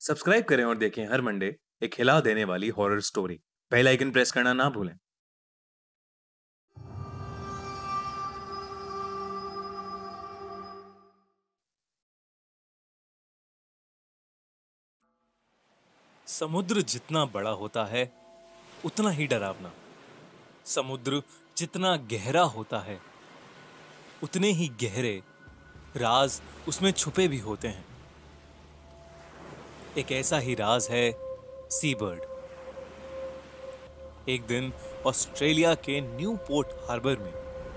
Subscribe करें और देखें हर मंडे एक हिला देने वाली horror story. Bell icon press करना ना भूलें। समुद्र जितना बड़ा होता है उतना ही डरावना। समुद्र जितना गहरा होता है उतने ही गहरे राज उसमें छुपे भी होते हैं। एक ऐसा ही राज है सी बर्ड। एक दिन ऑस्ट्रेलिया के न्यू पोर्ट हार्बर में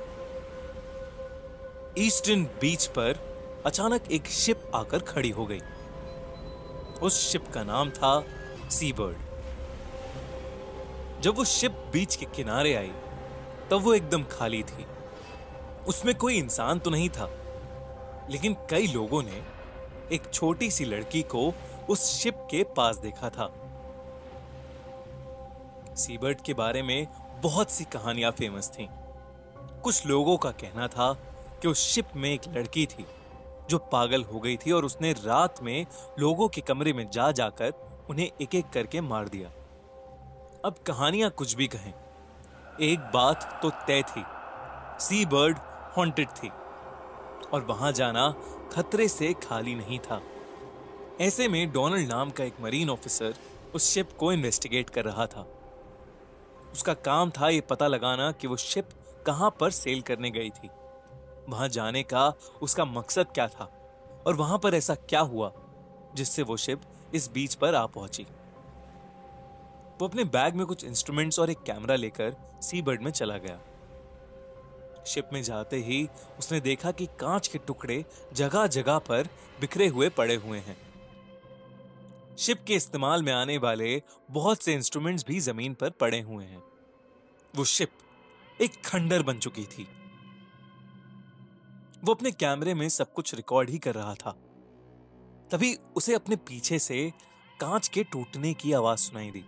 ईस्टर्न बीच पर अचानक एक शिप आकर खड़ी हो गई। उस शिप का नाम था सी बर्ड। जब वो शिप बीच के किनारे आई तब वो एकदम खाली थी। उसमें कोई इंसान तो नहीं था, लेकिन कई लोगों ने एक छोटी सी लड़की को उस शिप के पास देखा था। सी बर्ड के बारे में बहुत सी कहानियां फेमस थीं। कुछ लोगों का कहना था कि उस शिप में एक लड़की थी जो पागल हो गई थी और उसने रात में लोगों के कमरे में जा जाकर उन्हें एक एक करके मार दिया। अब कहानियां कुछ भी कहें, एक बात तो तय थी, सी बर्ड हॉन्टेड थी और वहां जाना खतरे से खाली नहीं था। ऐसे में डोनाल्ड नाम का एक मरीन ऑफिसर उस शिप को इन्वेस्टिगेट कर रहा था। उसका काम था यह पता लगाना कि वो शिप कहां पर सेल करने गई थी, वहां जाने का उसका मकसद क्या था और वहां पर ऐसा क्या हुआ जिससे वो शिप इस बीच पर आ पहुंची। वो अपने बैग में कुछ इंस्ट्रूमेंट्स और एक कैमरा लेकर सी बर्ड में चला गया। शिप में जाते ही उसने देखा कि कांच के टुकड़े जगह जगह पर बिखरे हुए पड़े हुए हैं। शिप के इस्तेमाल में आने वाले बहुत से इंस्ट्रूमेंट्स भी जमीन पर पड़े हुए हैं। वो शिप एक खंडर बन चुकी थी। वो अपने कैमरे में सब कुछ रिकॉर्ड ही कर रहा था। तभी उसे अपने पीछे से कांच के टूटने की आवाज सुनाई दी।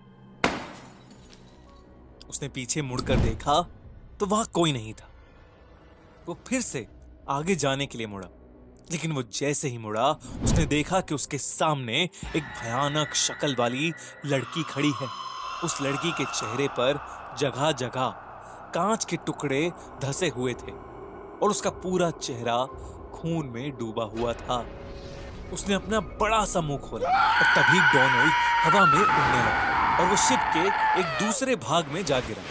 उसने पीछे मुड़कर देखा तो वहां कोई नहीं था। वो फिर से आगे जाने के लिए मुड़ा, लेकिन वो जैसे ही मुड़ा उसने देखा कि उसके सामने एक भयानक शक्ल वाली लड़की खड़ी है। उस लड़की के चेहरे पर जगह जगह कांच के टुकड़े धसे हुए थे और उसका पूरा चेहरा खून में डूबा हुआ था। उसने अपना बड़ा सा मुंह खोला और तभी डोनाल्ड हवा में उड़ने लगा और वो शिप के एक दूसरे भाग में जा गिरा।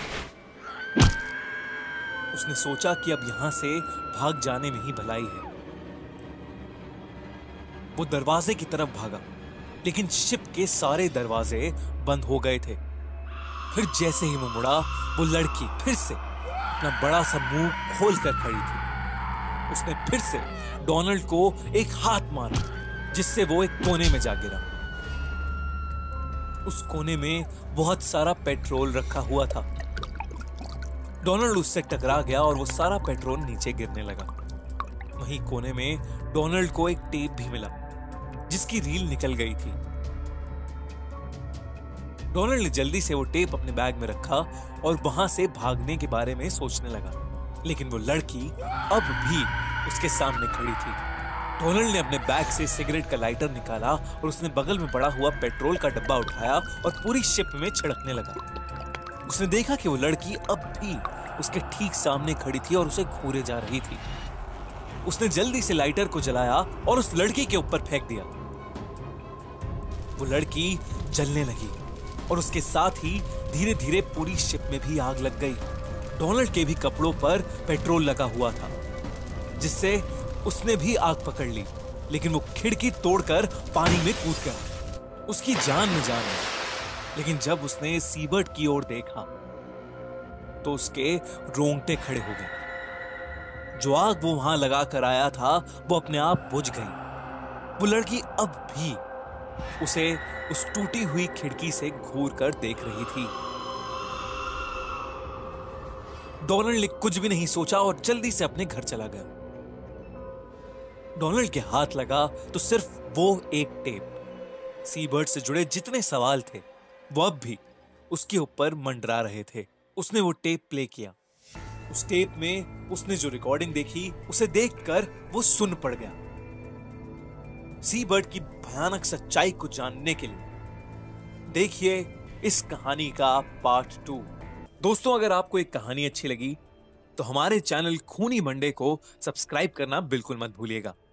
उसने सोचा कि अब यहां से भाग जाने में ही भलाई है। वो दरवाजे की तरफ भागा, लेकिन शिप के सारे दरवाजे बंद हो गए थे। फिर जैसे ही वो मुड़ा, वो लड़की फिर से अपना बड़ा सा मुंह खोलकर खड़ी थी। उसने फिर से डोनाल्ड को एक हाथ मारा, जिससे वो एक कोने में जा गिरा। उस कोने में बहुत सारा पेट्रोल रखा हुआ था। डोनाल्ड उससे टकरा गया और वो सारा पेट्रोल नीचे गिरने लगा। वहीं कोने में डोनाल्ड को एक टेप भी मिला, जिसकी रील निकल गई थी। डोनाल्ड ने जल्दी से वो टेप अपने बैग में रखा और वहां से भागने के बारे में सोचने लगा, लेकिन वो लड़की अब भी उसके सामने खड़ी थी। डोनाल्ड ने अपने बैग से सिगरेट का लाइटर निकाला और उसने बगल में पड़ा हुआ पेट्रोल का डब्बा उठाया और पूरी शिप में छिड़कने लगा। उसने देखा कि वो लड़की अब भी उसके ठीक सामने खड़ी थी और उसे घूरे जा रही थी। उसने जल्दी से लाइटर को जलाया और उस लड़की के ऊपर फेंक दिया। वो लड़की जलने लगी और उसके साथ ही धीरे धीरे पूरी शिप में भी आग लग गई। डोनाल्ड के भी कपड़ों पर पेट्रोल लगा हुआ था, जिससे उसने भी आग पकड़ ली, लेकिन वो खिड़की तोड़कर पानी में कूद गया। उसकी जान में जान आई, लेकिन जब उसने सी बर्ड की ओर देखा तो उसके रोंगटे खड़े हो गए। जो आग वो वहां लगा कर आया था वो अपने आप बुझ गई। वो लड़की अब भी उसे उस टूटी हुई खिड़की से घूर कर देख रही थी। डोनाल्ड ने कुछ भी नहीं सोचा और जल्दी से अपने घर चला गया। डोनाल्ड के हाथ लगा तो सिर्फ वो एक टेप। सी बर्ड से जुड़े जितने सवाल थे वो अब भी उसके ऊपर मंडरा रहे थे। उसने वो टेप प्ले किया। उस टेप में उसने जो रिकॉर्डिंग देखी उसे देखकर वो सुन पड़ गया। सी बर्ड की भयानक सच्चाई को जानने के लिए देखिए इस कहानी का पार्ट 2। दोस्तों, अगर आपको एक कहानी अच्छी लगी तो हमारे चैनल खूनी मंडे को सब्सक्राइब करना बिल्कुल मत भूलिएगा।